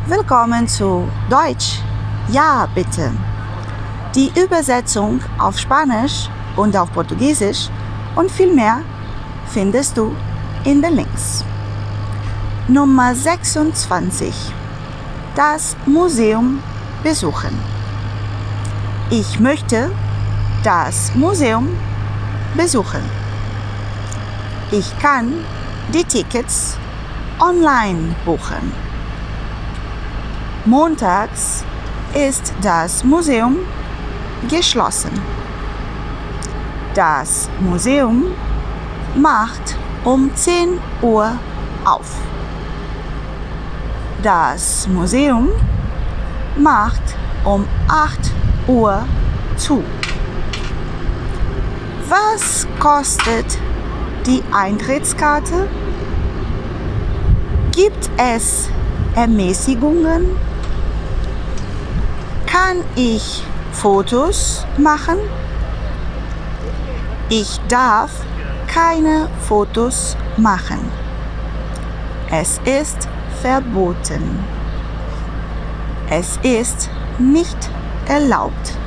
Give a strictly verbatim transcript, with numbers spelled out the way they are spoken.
Willkommen zu Deutsch. Ja, bitte. Die Übersetzung auf Spanisch und auf Portugiesisch und viel mehr findest du in den Links. Nummer sechsundzwanzig. Das Museum besuchen. Ich möchte das Museum besuchen. Ich kann die Tickets online buchen. Montags ist das Museum geschlossen. Das Museum macht um zehn Uhr auf. Das Museum macht um acht Uhr zu. Was kostet die Eintrittskarte? Gibt es Ermäßigungen? Kann ich Fotos machen? Ich darf keine Fotos machen. Es ist verboten. Es ist nicht erlaubt.